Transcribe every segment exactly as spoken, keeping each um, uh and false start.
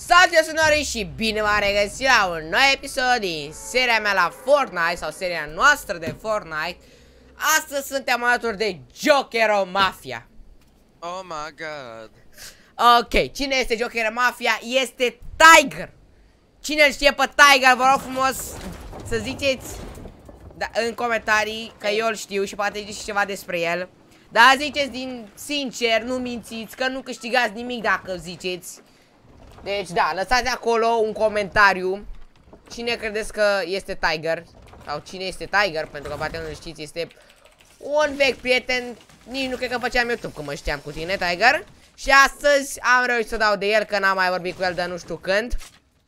Salut, eu sunt Ori și bine v-am regăsit la un nou episod din seria mea la Fortnite sau seria noastră de Fortnite. Astăzi suntem alături de Jokero Mafia. Oh my god. Ok, cine este Jokero Mafia? Este Tiger. Cine îl știe pe Tiger, vă rog frumos să ziceți da, în comentarii că eu îl știu și poate ziceți ceva despre el. Dar ziceți din sincer, nu mințiți, că nu câștigați nimic dacă ziceți. Deci da, lăsați acolo un comentariu. Cine credeți că este Tiger? Sau cine este Tiger? Pentru că poate nu știți, este un vechi prieten. Nici nu cred că făceam YouTube când mă știam cu tine, Tiger. Și astăzi am reușit să dau de el, că n-am mai vorbit cu el de nu știu când.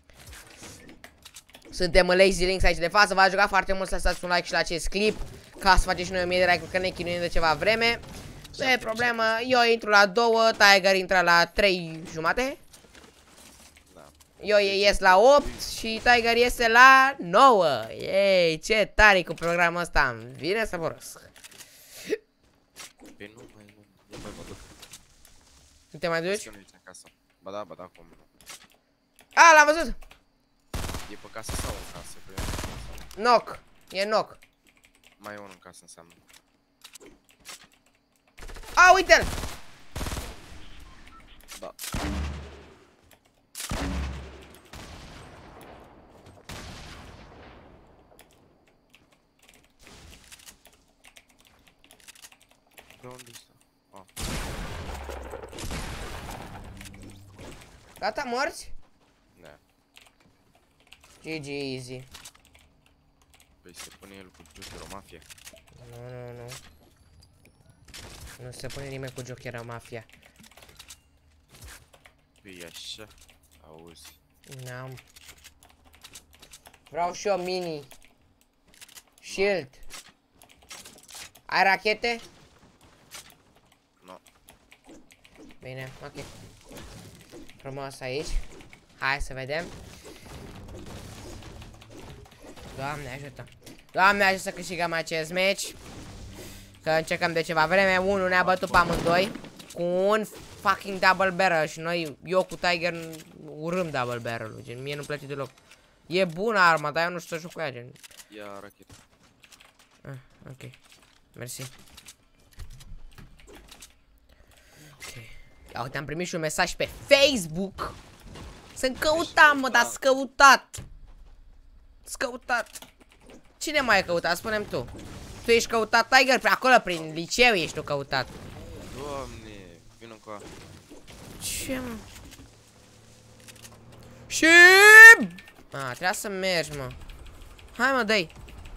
Suntem în Lazy Links aici de față. V-a jucat foarte mult să lăsați un like și la acest clip, ca să faceți și noi o mie de like-uri, că ne chinuim de ceva vreme. Nu e problemă, eu intru la două, Tiger intră la trei jumate. Eu ies la opt și Tiger iese la nouă. Ei, ce tare cu programul ăsta. Îmi vine să voresc. Păi nu mai, nu, nu mai mă duc. Nu te mai duci? Eu nu ești în casă. Ba da, ba da, cum. A, l-am văzut. E pe casă sau în casă? Păi eu în casă. Knock, e knock. Mai e unul în casă înseamnă. A, uite-l. Da. De unde este? Ah. Gata, morți? Da. G G, easy. Păi se pune el cu Jokero Mafia. Nu, nu, nu. Nu se pune nimeni cu Jokero Mafia. Păi așa. Auzi. N-am. Vreau și o mini shield. Ai rachete? Nu. Bine, ok. Frumos aici. Hai să vedem. Doamne ajută. Doamne ajută să câștigăm acest match. Că încercăm de ceva vreme. Unul ne-a bătut pe amândoi cu un fucking double barrel. Și noi, eu cu Tiger, urâm double barrel-ul. Gen, mie nu-mi place deloc. E bună arma, dar eu nu știu să joc cu ea, gen. Ia rachetă. Ah, ok. Mersi. Ok. Ia uite, am primit și un mesaj pe Facebook. Sunt căutat, mă, dar s căutat. S căutat. Cine mai e căutat? Spune-mi tu. Tu ești căutat, Tiger? Pe acolo, prin liceu ești tu căutat. Doamne, vină încoa. Ce, mă? Și... A, trebuia să mergi, mă. Hai, mă, dă-i.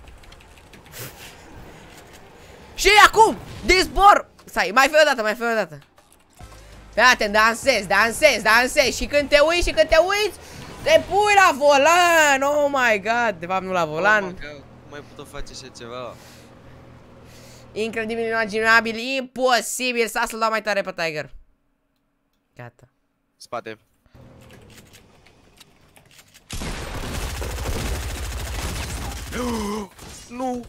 Și acum, dizbor. Stai, mai fă o dată, mai fă o dată. Fii dansezi, dansezi, dansezi. Și când te uiți, și când te uiți, te pui la volan. Oh my god, de fapt nu la volan. Oh my god, cum ai putut face așa ceva? Incredibil, imaginabil, imposibil. Să să-l dau mai tare pe Tiger. Gata. Spate. Nu.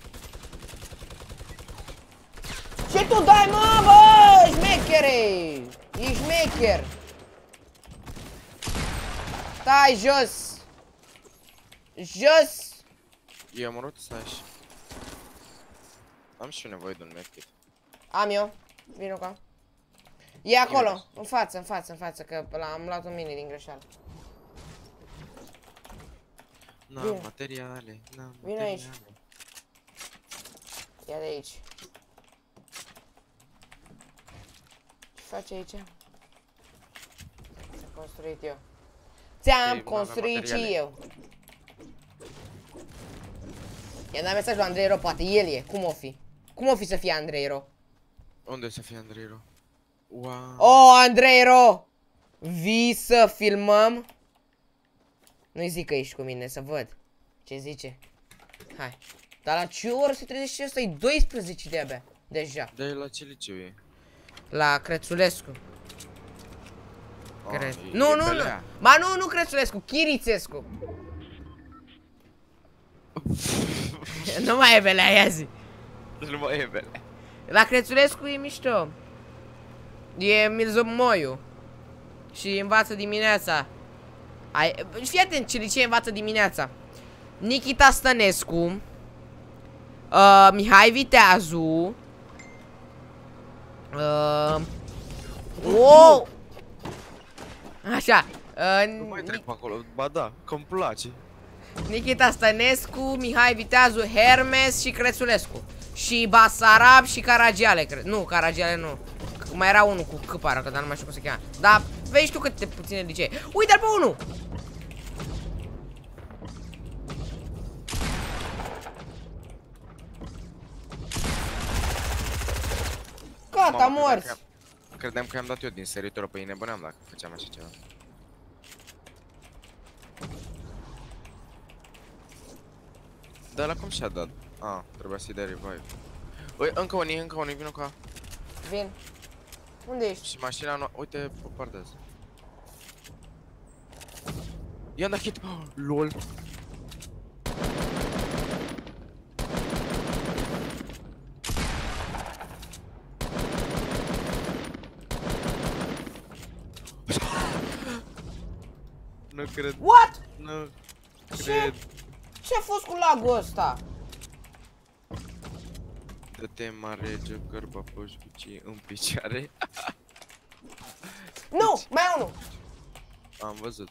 Ce tu dai, mă, bă, șmechere! Ești șmecher! Stai jos! Jos! E omorât, stai și. Am și eu nevoie de un medkit. Am eu. Vino ca. E acolo, în față, în față, în față, că am luat un mini din greșeală. N-am materiale, n-am Vino materiale. aici. Ia de aici. Ce faci aici? Ți-am construit eu. Ți-am Ei, construit și materiale. eu. I-am dat mesaj lui Andrei Ro, poate el e. Cum o fi? Cum o fi să fie Andrei Ro? Unde să fie Andrei Ro? Wow. Oh, Andrei Ro! Vii să filmăm? Nu-i zic că ești cu mine, să văd. Ce zice? Hai. Dar la ce oră se trezește ăsta? E doisprezece de-abia. Deja. Dar la ce liceu e? La Crețulescu. Ah, Cred. e- Nu, e nu, nu. Belea. Ba nu, nu Crețulescu, Chirițescu. Nu mai e Belea, ia zi. Nu mai e Belea. La Crețulescu e mișto. E Milzomoiu. Și învață dimineața. Ai, fii atent ce licee învață dimineața. Nikita Stănescu, uh, Mihai Viteazu, uh, wow! Așa, uh, Nu mai trec pe acolo, ba da, că-mi place. Nikita Stănescu, Mihai Viteazu, Hermes și Crețulescu. Și Basarab și Caragiale, cred. Nu, Caragiale nu. Mai era unul cu C, parcă, dar nu mai știu cum se cheamă. Dar vezi tu câte puține licee. Uite-l pe unul! Gata, morți! Credeam că i-am dat eu din seritură, pe ei nebuneam dacă făceam așa ceva. Dar la cum și-a dat? Ah, trebuia să-i dea revive. Ui, încă unii, încă unii, vin ca. Vin. Unde ești? Și mașina nu... Uite, pe partea asta. I-am dat hit! Oh, lol! Nu cred. What? Nu Ce? cred. Ce-a fost cu lagul ăsta? Dă-te mare Joker, bapoși Gucci în picioare. Nu, mai e unul. Am văzut.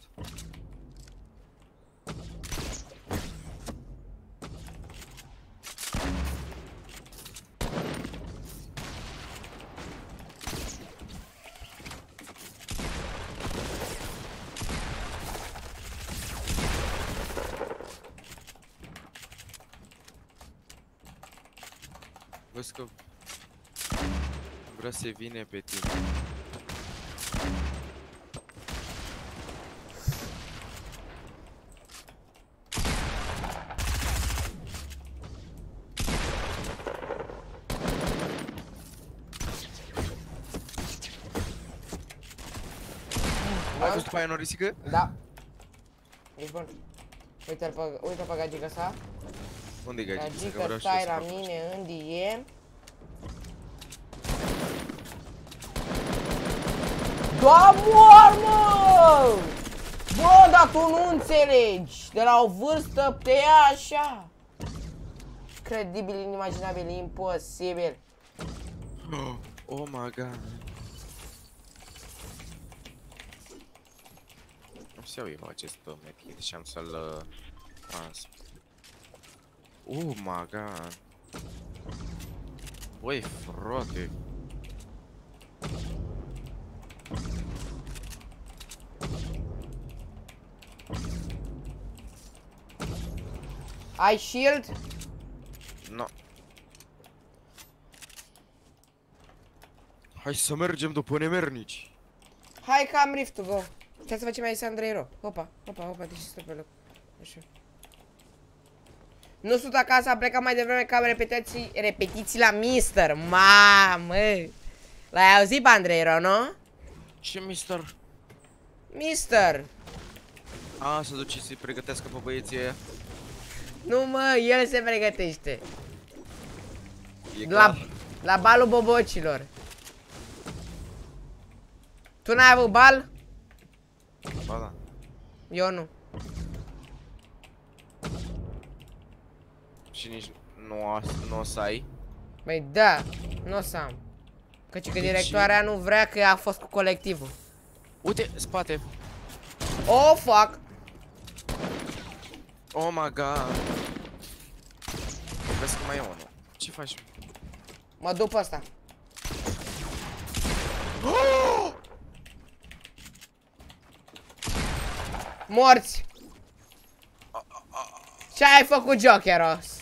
Vezi că vrea să vine pe tine. Ai văzut pe aia norisică? Da. Ești bun. Uite-l pe, uite pe gagica sa. Unde-i gagica? Gagica, stai la mine în D M. Da, mor, mă! Bă, dar tu nu înțelegi. De la o vârstă te ia așa. Credibil, inimaginabil, imposibil. Oh my god. Nu știu eu acest medkit și am să-l las. Oh my god. Băi, frate. Ai shield? No. Hai să mergem după nemernici. Hai că am riftul, bă. Stai să facem aici Andrei Ro. Opa, opa, opa, deci stă pe loc. Așa. Nu sunt acasă, am plecat mai devreme că am repetiții, repetiții la Mister. Mamă! L-ai auzit pe Andrei Ro, nu? Ce mister? Mister! A, să duci să-i pregătească pe băieții ăia. Nu mă, el se pregătește. E La, clar. la balul bobocilor. Tu n-ai avut bal? Ba da. Eu nu. Și nici nu o, nu o să ai. Băi da, nu o să am. Căci că De directoarea nu vrea că a fost cu colectivul. Uite, spate. Oh, fuck! Oh my god. Vezi că mai e unul. Ce faci? Mă duc pe ăsta. Morți! Ce ai făcut, Jokeros?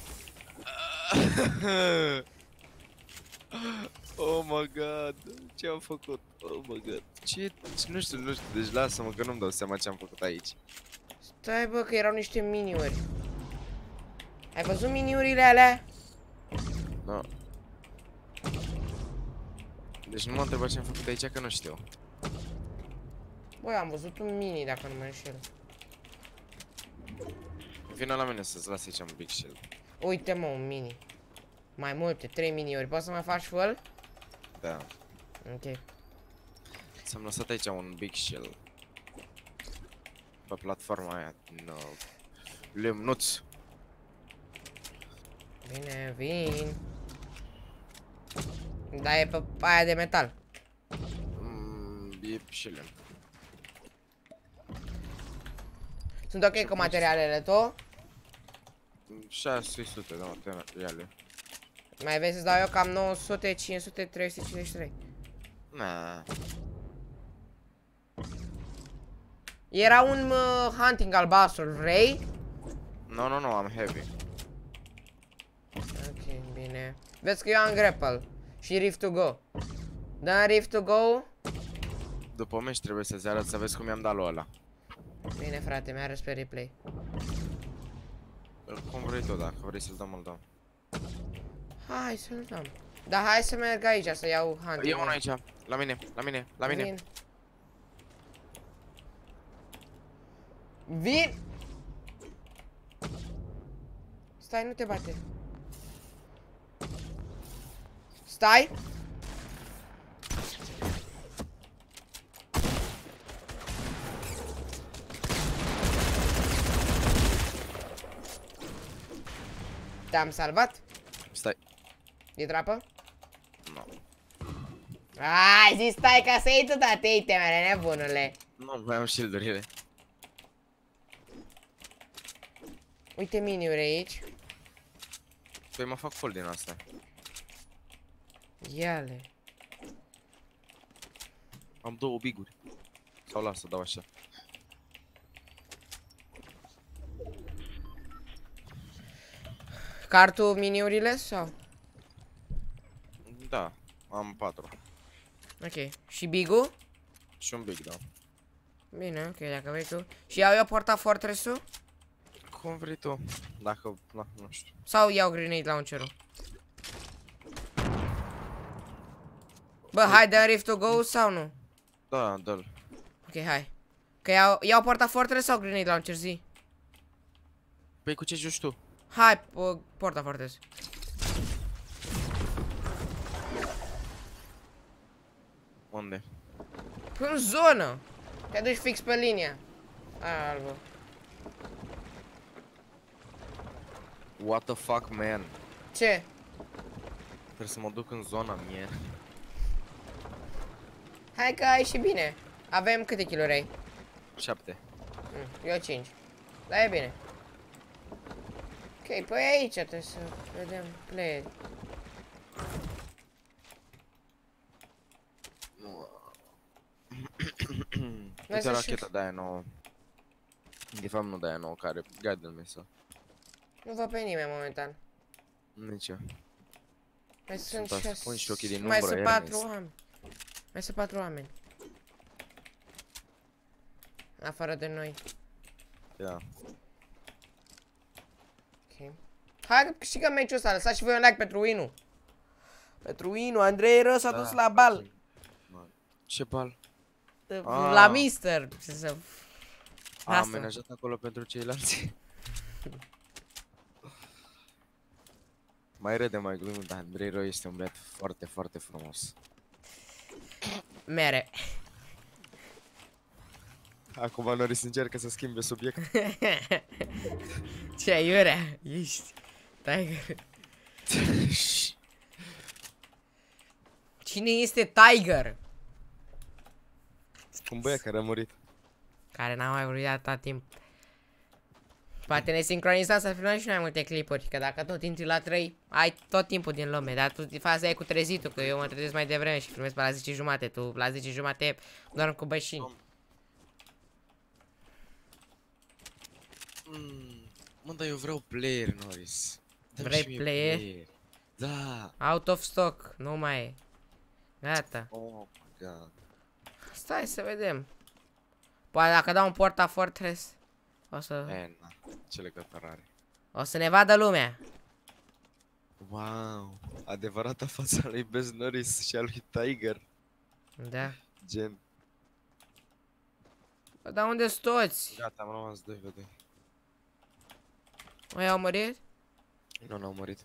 Oh my god. Ce am făcut? Oh my god. Ce? Nu știu, nu știu. Deci lasă-mă că nu-mi dau seama ce am făcut aici. Stai bă, că erau niște miniuri. Ai văzut miniurile alea? Da. Deci nu m-a întrebat ce am făcut aici, că nu știu. Băi, am văzut un mini, dacă nu mă înșel. Vino la mine să-ți las aici un big shield. Uite mă, un mini. Mai multe, trei miniuri. Poți să mai faci full? Da. Ok. Ți-am lăsat aici un big shield. pe platforma aia din uh, lemnuț. Bine, vin. Da, e pe aia de metal. Mm, e și lemn. Sunt ok cu materialele, tu? șase sute de materiale. Mai vezi să-ți dau eu cam nouă sute, cinci sute, trei sute cincizeci și trei. Nah. Era un uh, hunting albastru, vrei? Nu, nu, nu, am heavy. Ok, bine. Vezi că eu am grapple și rift to go. Dă rift to go. După meci trebuie să-ți arăt să vezi cum i-am dat lui ăla. Bine, frate, mi-a arăs pe replay. Cum vrei tu, dacă vrei să-l dăm, îl dăm. Hai să-l dăm. Dar hai să merg aici să iau hunting. E unul aici, la mine, la mine, la mine. Vin. Vin! Stai, nu te bate. Stai! Te-am salvat? Stai. E trapă? Nu. Ai, zi stai ca să iei tu toate itemele, nebunule. Nu, mai am shield-urile. Uite miniuri aici. Păi mă fac full din asta. Ia-le. Am două biguri. Sau lasă, dau așa. Cartul miniurile sau? Da, am patru. Ok. Și Bigu? Și un big, da. Bine, ok, dacă vrei tu. Și iau eu porta fortress-ul? Cum vrei tu. Dacă, na, nu știu. Sau iau grenade launcher-ul? Bă, hai, dă rift to go sau nu? Da, dă-l. Ok, hai. Că iau, iau porta fortress sau grenade launcher, zi? Păi cu ce joci tu? Hai, po porta fortress. Unde? În zonă. Te duci fix pe linia aia albă. What the fuck, man? Ce? Trebuie să mă duc în zona mie. Hai că ai și bine. Avem câte kilori ai? Șapte. Mm, eu cinci. Dar e bine. Ok, păi aici trebuie să vedem player. Uite racheta de aia nouă. De fapt nu de aia nouă, care guide-l mesă. Nu văd pe nimeni momentan. Nici eu. Mai sunt Sunt șase. ascunși și ochii din Mai umbră, sunt Ernest. patru oameni. Mai sunt patru oameni. Afară de noi. Ia. Ok. Hai că câștigăm meciul ăsta, lăsați și voi un like pentru win-ul. Pentru win-ul, Andrei Ră s-a Da, dus la bal. Ce bal? La Ah. mister. Ce să... Am Asta. amenajat acolo pentru ceilalți. Mai râde, mai glumim, dar Andrei Ră este un băiat foarte, foarte frumos. Mere. Acum Norris încearcă să schimbe subiect. Ce aiurea ești? Tiger. Cine este Tiger? Un băiat care a murit. Care n-a mai vorbit atâta timp. Poate ne sincronizăm să filmăm și mai multe clipuri. Că dacă tot intri la trei, ai tot timpul din lume. Dar tu faza e cu trezitul. Că eu mă trezesc mai devreme și filmez pe la zece jumate. Tu la zece jumate dorm cu bășini. Mm, mă, dar eu vreau player, Norris. Dă-mi Vrei și mie player? player? Da. Out of stock. Nu mai e. Gata. Oh my god. Stai să vedem. Poate dacă dau un porta fortress o să... E, na. Ce legătură are? O să ne vadă lumea. Wow. Adevărata fața lui Bez Norris și a lui Tiger. Da. Gen. Bă, dar unde sunt toți? Gata, am rămas doi pe doi. Mai au murit? Nu, n-au murit.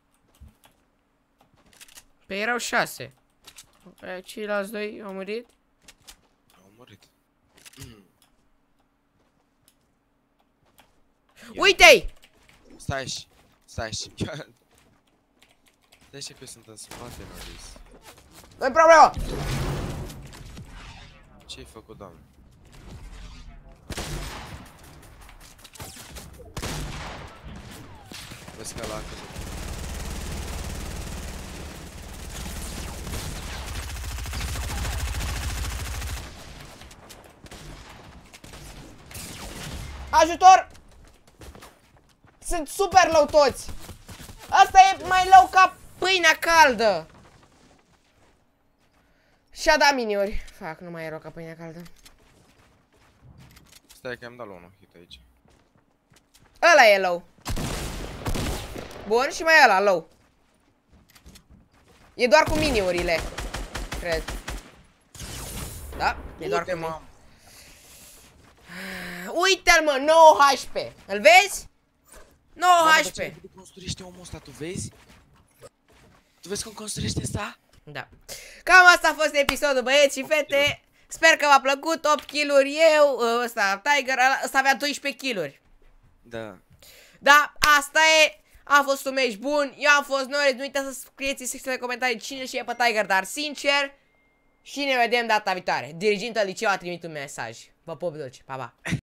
Pe erau șase. Pe ceilalți doi au murit? Au murit. Uite-i! Stai și, stai și. Stai și că eu sunt în spate, Norris. Nu-i problemă! Ce-ai făcut, doamne? Vezi că ăla a căzut. Ajutor! Sunt super low toți! Asta e mai low ca pâinea caldă! Și-a dat miniuri. Fac, nu mai e low ca pâinea caldă. Stai că am dat la unul hit aici. Ăla e low. Bun, și mai ăla low. E doar cu miniurile. Cred. Da? E doar cu mini. Uite-l, mă, nouă H P. Îl vezi? nouă H P. Ce construiește omul ăsta, tu vezi? Tu vezi cum construiește asta? Da. Cam asta a fost episodul, băieți și fete. Sper că v-a plăcut. opt kill-uri eu, ăsta, Tiger, ăsta avea doisprezece kill-uri. Da. Da, asta e. A fost un meci bun. Eu am fost Norris. Nu uitați să scrieți în secțiunea de comentarii cine și e pe Tiger, dar sincer. Și ne vedem data viitoare. Dirigintul liceu a trimit un mesaj. Vă pup dulce. Pa, pa.